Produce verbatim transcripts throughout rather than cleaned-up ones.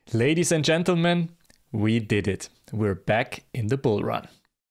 Ladies and gentlemen, we did it. We're back in the bull run.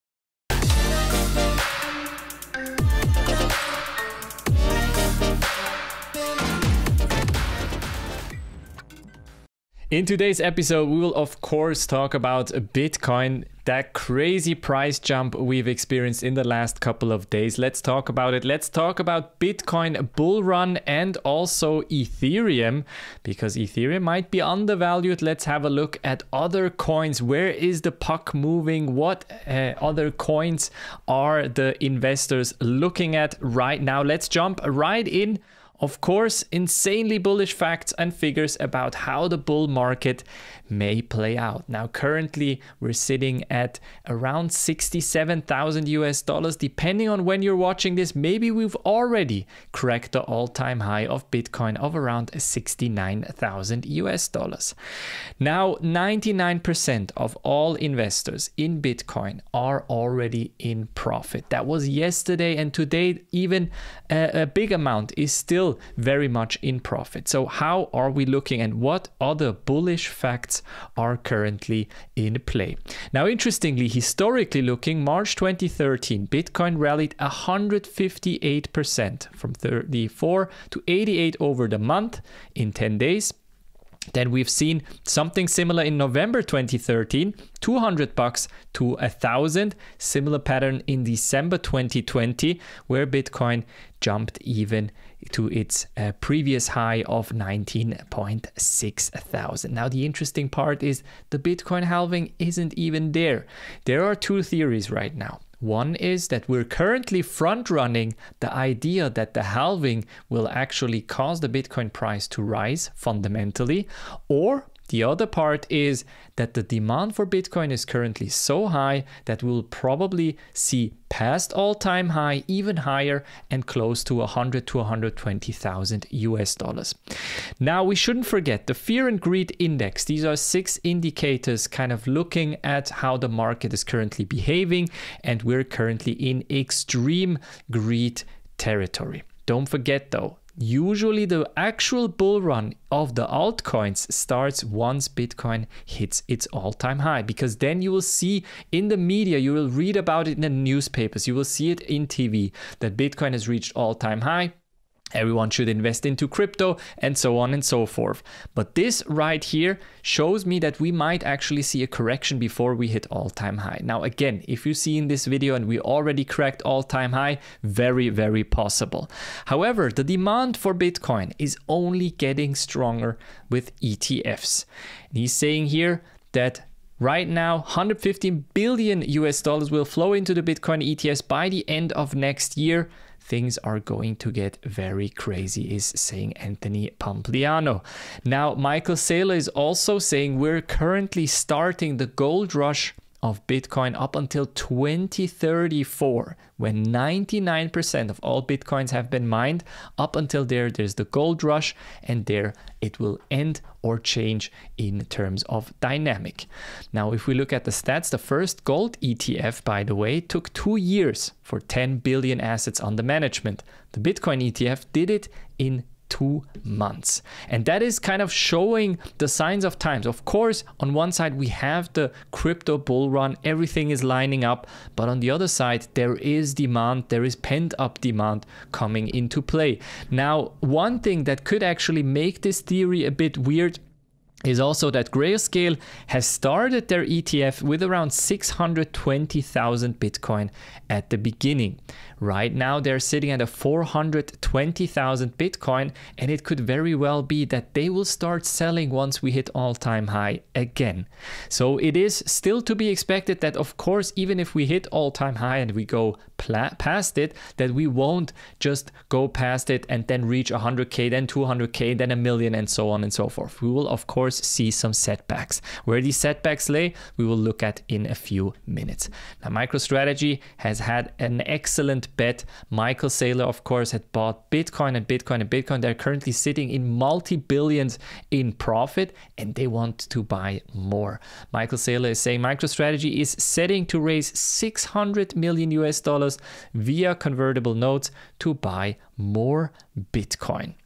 In today's episode, we will of course talk about Bitcoin, that crazy price jump we've experienced in the last couple of days. Let's talk about it. Let's talk about Bitcoin bull run and also Ethereum, because Ethereum might be undervalued. Let's have a look at other coins. Where is the puck moving? What uh, other coins are the investors looking at right now? Let's jump right in. Of course, insanely bullish facts and figures about how the bull market may play out. Now, currently, we're sitting at around sixty-seven thousand U S dollars. Depending on when you're watching this, maybe we've already cracked the all-time high of Bitcoin of around sixty-nine thousand U S dollars. Now, ninety-nine percent of all investors in Bitcoin are already in profit. That was yesterday, and today, even a, a big amount is still very much in profit. So how are we looking, and what other bullish facts are currently in play? Now, interestingly, historically looking, March twenty thirteen, Bitcoin rallied one hundred fifty-eight percent from thirty-four to eighty-eight over the month in ten days. Then we've seen something similar in November twenty thirteen, two hundred bucks to a thousand. Similar pattern in December twenty twenty, where Bitcoin jumped even to its uh, previous high of nineteen point six thousand. Now, the interesting part is the Bitcoin halving isn't even there. There are two theories right now. One is that we're currently front-running the idea that the halving will actually cause the Bitcoin price to rise fundamentally, or the other part is that the demand for Bitcoin is currently so high that we'll probably see past all-time high, even higher, and close to one hundred to one hundred twenty thousand U S dollars. Now, we shouldn't forget the fear and greed index. These are six indicators kind of looking at how the market is currently behaving, and we're currently in extreme greed territory. Don't forget though, usually the actual bull run of the altcoins starts once Bitcoin hits its all-time high, because then you will see in the media, you will read about it in the newspapers, you will see it in T V that Bitcoin has reached all-time high. Everyone should invest into crypto, and so on and so forth. But this right here shows me that we might actually see a correction before we hit all-time high. Now, again, if you see in this video and we already cracked all-time high, very, very possible. However, the demand for Bitcoin is only getting stronger with E T Fs. And he's saying here that right now, one hundred fifteen billion U S dollars will flow into the Bitcoin E T Fs by the end of next year. Things are going to get very crazy, is saying Anthony Pompliano. Now, Michael Saylor is also saying we're currently starting the gold rush of Bitcoin up until twenty thirty-four, when ninety-nine percent of all Bitcoins have been mined. Up until there, there's the gold rush, and there it will end or change in terms of dynamic. Now, if we look at the stats, the first gold E T F, by the way, took two years for ten billion assets under management. The Bitcoin E T F did it in two months. And that is kind of showing the signs of times. Of course, on one side, we have the crypto bull run, everything is lining up, but on the other side, there is demand, there is pent up demand coming into play. Now, one thing that could actually make this theory a bit weird is also that Grayscale has started their E T F with around six hundred twenty thousand Bitcoin at the beginning. Right now, they're sitting at a four hundred twenty thousand Bitcoin, and it could very well be that they will start selling once we hit all-time high again. So it is still to be expected that, of course, even if we hit all-time high and we go past it, that we won't just go past it and then reach one hundred K, then two hundred K, then a million, and so on and so forth. We will, of course, see some setbacks. Where these setbacks lay, we will look at in a few minutes. Now, MicroStrategy has had an excellent bet. Michael Saylor, of course, had bought Bitcoin and Bitcoin and Bitcoin. They're currently sitting in multi-billions in profit, and they want to buy more. Michael Saylor is saying MicroStrategy is setting to raise six hundred million U S dollars via convertible notes to buy more Bitcoin.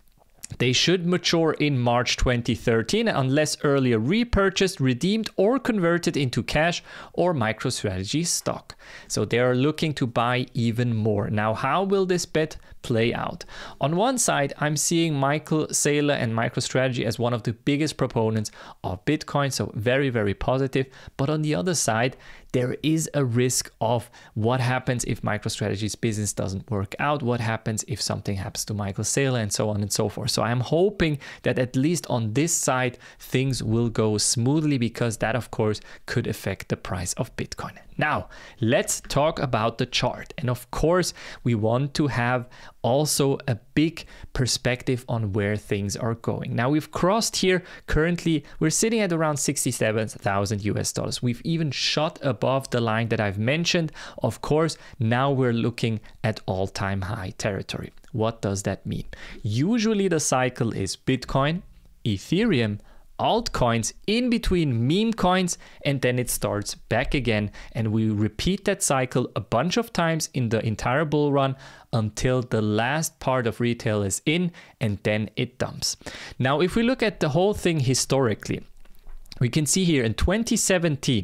They should mature in March twenty thirteen unless earlier repurchased, redeemed, or converted into cash or MicroStrategy stock. So they are looking to buy even more. Now, how will this bet play out? On one side, I'm seeing Michael Saylor and MicroStrategy as one of the biggest proponents of Bitcoin, so very, very positive. But on the other side, there is a risk of what happens if MicroStrategy's business doesn't work out, what happens if something happens to Michael Saylor, and so on and so forth. So I'm hoping that at least on this side, things will go smoothly, because that, of course, could affect the price of Bitcoin. Now, let's talk about the chart. And of course, we want to have also a big perspective on where things are going. Now, we've crossed here. Currently, we're sitting at around sixty-seven thousand U S dollars. We've even shot above the line that I've mentioned. Of course, now we're looking at all-time high territory. What does that mean? Usually the cycle is Bitcoin, Ethereum, altcoins, in between meme coins, and then it starts back again, and we repeat that cycle a bunch of times in the entire bull run until the last part of retail is in, and then it dumps. Now, if we look at the whole thing historically, we can see here in twenty seventeen,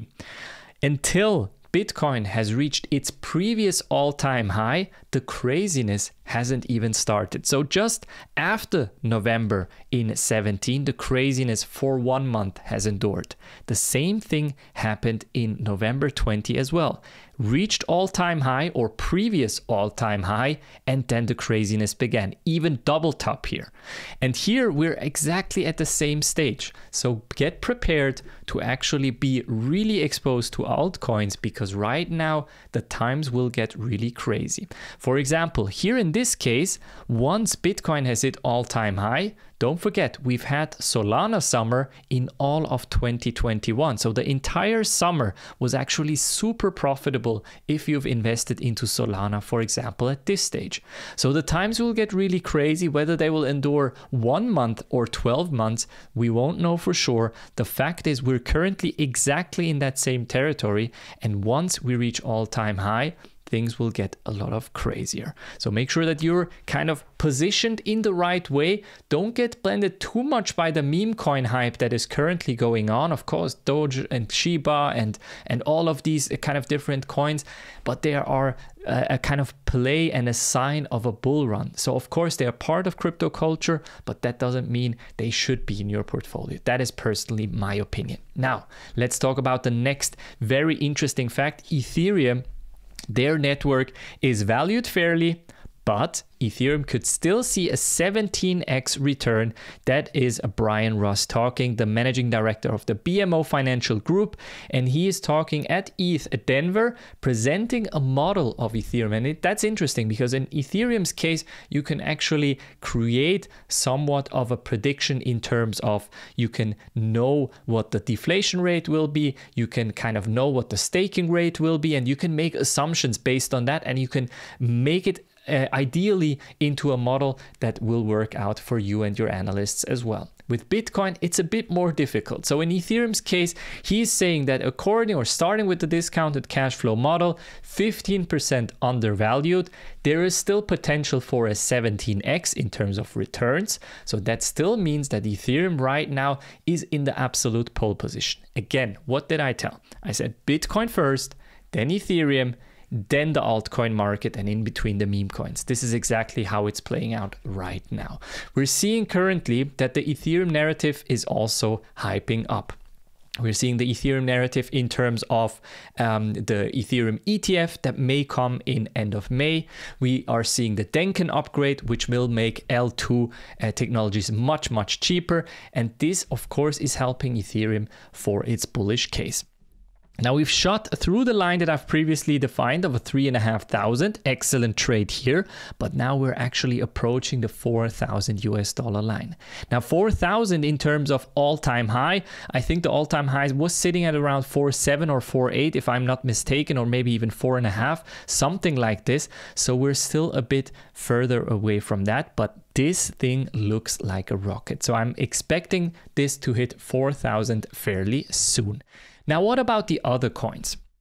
until Bitcoin has reached its previous all-time high, the craziness hasn't even started. So just after November in seventeen, the craziness for one month has endured. The same thing happened in November twenty as well. Reached all-time high or previous all-time high, and then the craziness began. Even double top here. And here we're exactly at the same stage. So get prepared to actually be really exposed to altcoins, because right now the times will get really crazy. For example, here in this case, once Bitcoin has hit all-time high, don't forget, we've had Solana summer in all of twenty twenty-one. So the entire summer was actually super profitable if you've invested into Solana, for example, at this stage. So the times will get really crazy. Whether they will endure one month or twelve months, we won't know for sure. The fact is, we're currently exactly in that same territory. And once we reach all-time high, things will get a lot of crazier. So make sure that you're kind of positioned in the right way. Don't get blended too much by the meme coin hype that is currently going on. Of course, Doge and Shiba and, and all of these kind of different coins, but there are a, a kind of play and a sign of a bull run. So of course, they are part of crypto culture, but that doesn't mean they should be in your portfolio. That is personally my opinion. Now, let's talk about the next very interesting fact. Ethereum, their network is valued fairly, but Ethereum could still see a seventeen x return. That is Brian Ross talking, the managing director of the B M O Financial Group. And he is talking at E T H Denver, presenting a model of Ethereum. And it, that's interesting, because in Ethereum's case, you can actually create somewhat of a prediction in terms of you can know what the deflation rate will be. You can kind of know what the staking rate will be, and you can make assumptions based on that, and you can make it Uh, ideally into a model that will work out for you and your analysts as well. With Bitcoin, it's a bit more difficult. So in Ethereum's case, he's saying that according or starting with the discounted cash flow model, fifteen percent undervalued, there is still potential for a seventeen x in terms of returns. So that still means that Ethereum right now is in the absolute pole position. Again, what did I tell? I said Bitcoin first, then Ethereum, then the altcoin market, and in between the meme coins. This is exactly how it's playing out right now. We're seeing currently that the Ethereum narrative is also hyping up. We're seeing the Ethereum narrative in terms of um, the Ethereum E T F that may come in end of May. We are seeing the Denken upgrade, which will make L two uh, technologies much, much cheaper. And this, of course, is helping Ethereum for its bullish case. Now we've shot through the line that I've previously defined of a three and a half thousand. Excellent trade here, but now we're actually approaching the four thousand U S dollar line. Now four thousand in terms of all-time high, I think the all-time high was sitting at around four seven or four eight if I'm not mistaken, or maybe even four and a half, something like this. So we're still a bit further away from that, but this thing looks like a rocket. So I'm expecting this to hit four thousand fairly soon. Now, what about the other coins?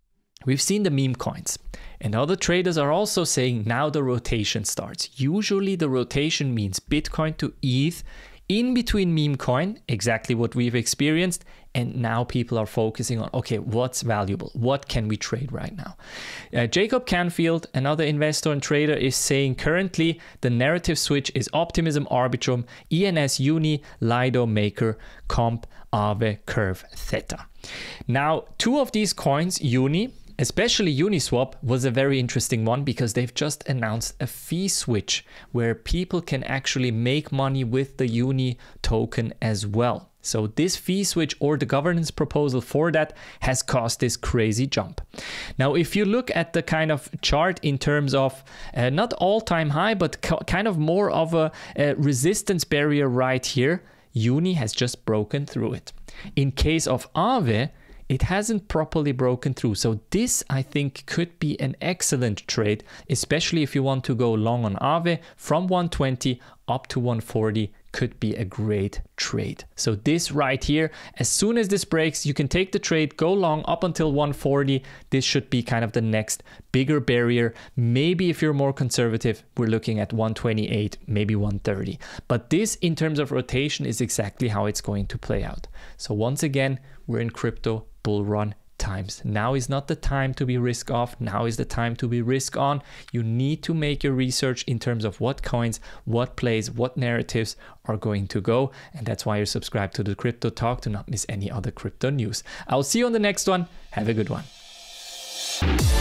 We've seen the meme coins. And other traders are also saying now the rotation starts. Usually the rotation means Bitcoin to E T H in between meme coin, exactly what we've experienced. And now people are focusing on, okay, what's valuable? What can we trade right now? Uh, Jacob Canfield, another investor and trader, is saying currently the narrative switch is Optimism, Arbitrum, E N S, Uni, Lido, Maker, Comp, Aave, Curve, Theta. Now, two of these coins, Uni, especially Uniswap, was a very interesting one because they've just announced a fee switch where people can actually make money with the Uni token as well. So this fee switch or the governance proposal for that has caused this crazy jump. Now, if you look at the kind of chart in terms of uh, not all-time high, but kind of more of a, a resistance barrier right here, Uni has just broken through it. In case of Aave, it hasn't properly broken through. So this, I think, could be an excellent trade, especially if you want to go long on Aave from one twenty up to one forty. Could be a great trade. So this right here, as soon as this breaks, you can take the trade, go long up until one forty. This should be kind of the next bigger barrier. Maybe if you're more conservative, we're looking at one twenty-eight, maybe one thirty. But this in terms of rotation is exactly how it's going to play out. So once again, we're in crypto bull run times. Now is not the time to be risk off. Now is the time to be risk on. You need to make your research in terms of what coins, what plays, what narratives are going to go. And that's why you're subscribed to the Crypto Talk to not miss any other crypto news. I'll see you on the next one. Have a good one.